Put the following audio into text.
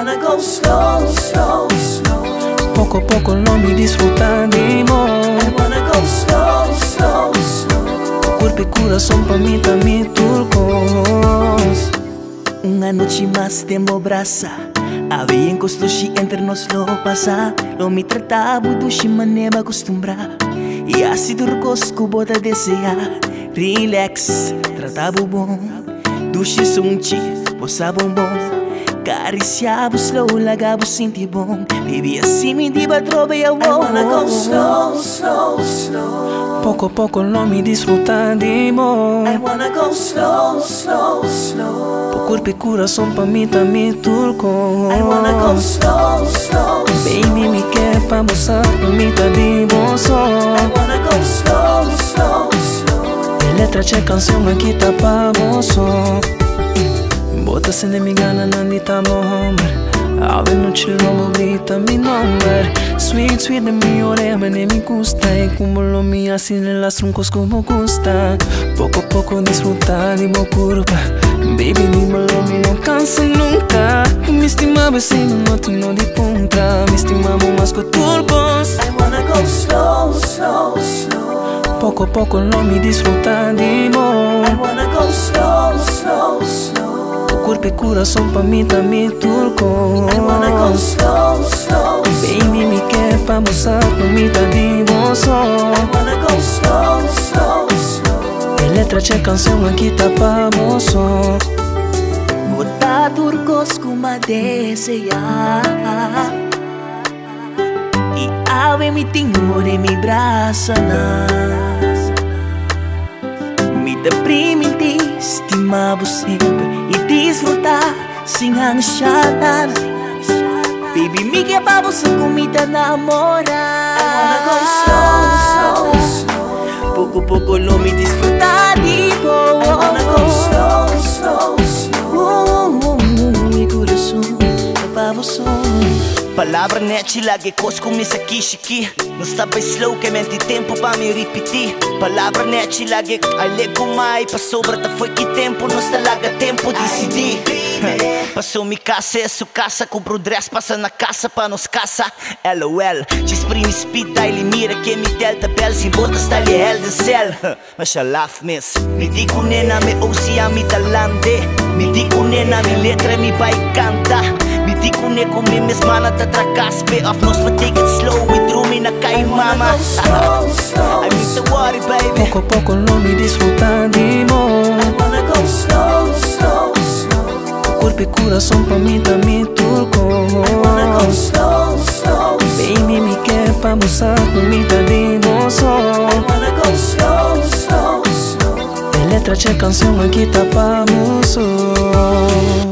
wanna go slow, slow, slow. Poco a poco lo mi disfruta de mo. I wanna go slow, slow, slow. Corpo e coração pra mim tá me turcos. Una noche más de mobraza. Había encosto si entre nos lo pasa. Lo mi trataba do si maneba acostumbrar. E assim turcos que bota desejar. Relax, tratava bom. Dushi sunchi, posa bombom. Cariciava slow, lagava senti bom. Baby assim me diba trobe a wow. I wanna go slow, slow, slow. Poco a poco lo mi disfruta de mo. I wanna go slow, slow, slow. Po corpo e coração pra mim tá me turcos. I wanna go slow, slow, slow. Baby me quer pra mostrar pra mim tá de bom som. I wanna go slow, slow, slow. Letra c'è canzone che tá pra bom som. Bota se ne mi gana nandi ta momer. Ave no ci lomo grita mi number. Sweet, sweet de mi orema ne mi gusta. E como lo mi así en las truncos como gusta. Poco a poco disfrutar de mo curva. Baby dímelo mi no cansa nunca. Mi estimaba si no tino de punta. Mi estimamos más que turcos. I wanna go slow, slow, slow. Poco a poco lo mi disfruta de mo. I wanna go slow, slow, slow. Corpo e coração pra mim tá me turcos. I wanna go slow, slow, slow. Baby me quer pra mostrar pra mim tá de bom som. I wanna go slow, slow, slow. Letra c'è canzone que tá pra bom som. Bota turcos kuma desejar. E ave mi timore mi braça nas. Me deprime te estimava sempre. E desfrutar sem ansiedade. Baby, me quer pra você comida namorar. I wanna go slow, slow, slow. Pouco a pouco lo me desfrutar de boa. I wanna go slow, slow, slow. Mi coração é pra você. Palavra net lagi cos com missa kishiki. Não está bem slow que mente tempo pra me repetir. Palavra net lagi ale com mai. Passou brata foi que tempo. Não está larga tempo decidir. Passou mi casa é sua casa. Compro dress passa na casa pra nos caça. LOL. Desprime speed daily mira que me delta bel. Sem botas está ali hell de céu. Mas já laugh miss. Me digo nena me oucia me talante. Me digo nena me letra me vai cantar. Me digo ne com me mesmana ta tracas. Pay off nos but take it slow. We throw me na kay mama. I need to worry baby. Poco a poco lo mi disfruta de mo. I wanna go slow, slow, slow. Corpo e coração pra mim tá me turcos. I wanna go slow, slow, slow. Baby me quer pra mostrar pra mim tá de bom som. I wanna go slow, slow, slow. Letra c'è canzone que tá pra bom som.